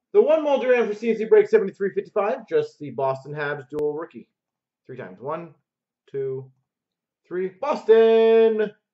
The one multi-ram for C&C break 7355, just the Boston Habs dual rookie. 3 times. 1, 2, 3. Boston!